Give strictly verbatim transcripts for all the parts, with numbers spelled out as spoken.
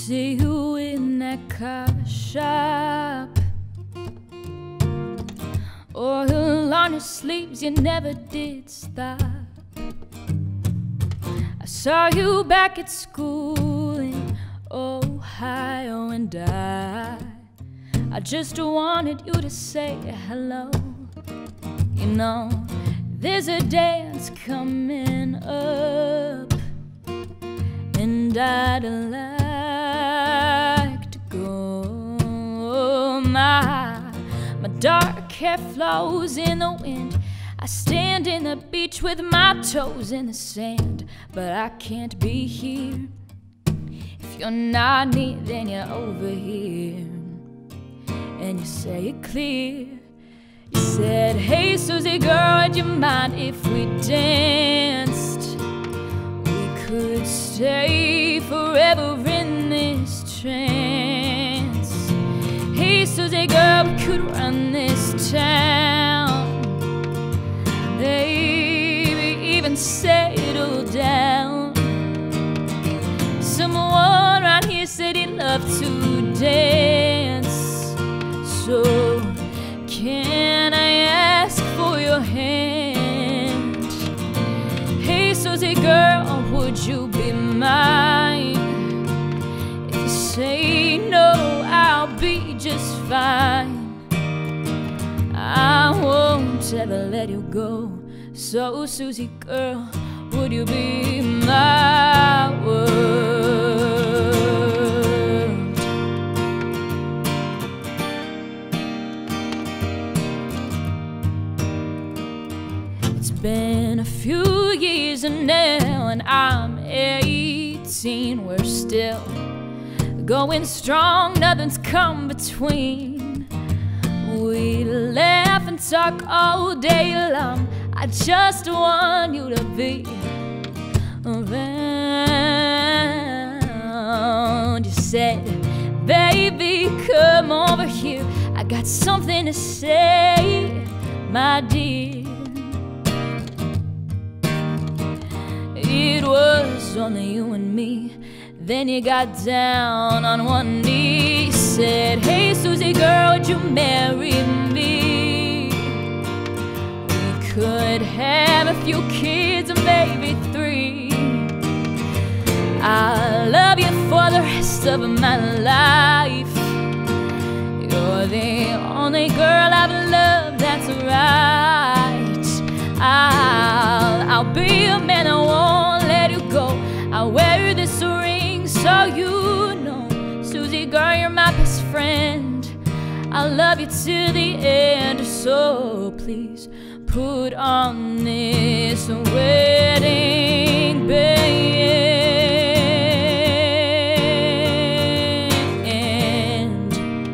see you in that car shop. Oil on your sleeves, you never did stop. I saw you back at school in Ohio, and I I just wanted you to say hello. You know, there's a dance coming up, and I'd like to go. My, my dark hair flows in the wind. I stand in the beach with my toes in the sand, but I can't be here. If you're not near, then you're over here. And you say it clear. You said, hey Susie girl, would you mind if we danced? We could stay forever in this trance. Hey Susie girl, we could run this town, maybe even settle down. Someone right here said he'd love to dance. So can I ask for your hand? Hey Susie girl, would you be mine? If you say no, I'll be just fine. I won't ever let you go. So Susie girl, would you be my world? It's been a few years now, and I'm eighteen. We're still going strong, nothing's come between. We laugh and talk all day long. I just want you to be around. You said, baby, come over here. I got something to say, my dear. It was only you and me. Then you got down on one knee. Said, hey Susie girl, would you marry me? We could have a few kids, or maybe three. I'll love you for the rest of my life. You're the only girl I've loved, that's right. I'll, I'll be a man, I won't let you go. I'll wear this ring so you know. Susie girl, you're my best friend. I'll love you till the end. So please put on this wedding band.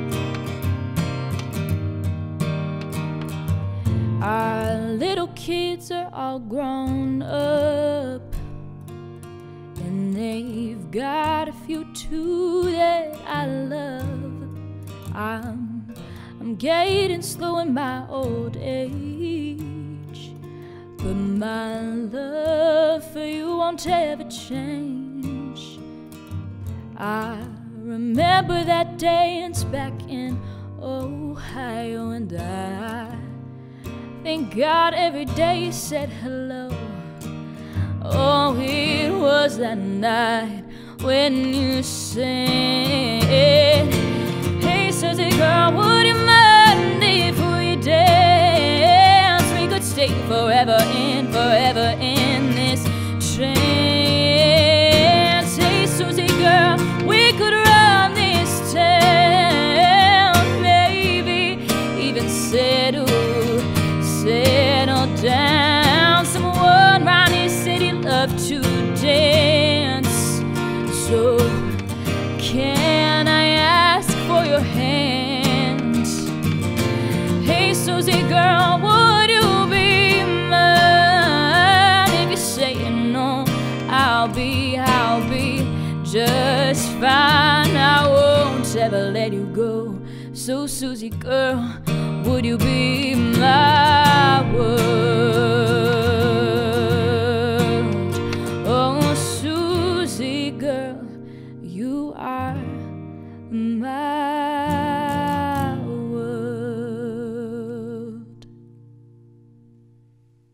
Our little kids are all grown up, and they've got a few too that I love. I'm, I'm getting slow in my old age, but my love for you won't ever change. I remember that dance back in Ohio, and I thank God every day you said hello. Oh, it was that night when you said, hey Susie girl, would you mind if we dance? We could stay forever and forever in this trance. Hey Susie girl, we could run this town, maybe even settle, settle down. Someone right here said he'd love to dance. So can I ask for your hand? Hey Susie girl, would you be mine? If you say no, I'll be, I'll be just fine. I won't ever let you go. So Susie girl, would you be my world? Oh Susie girl, you are my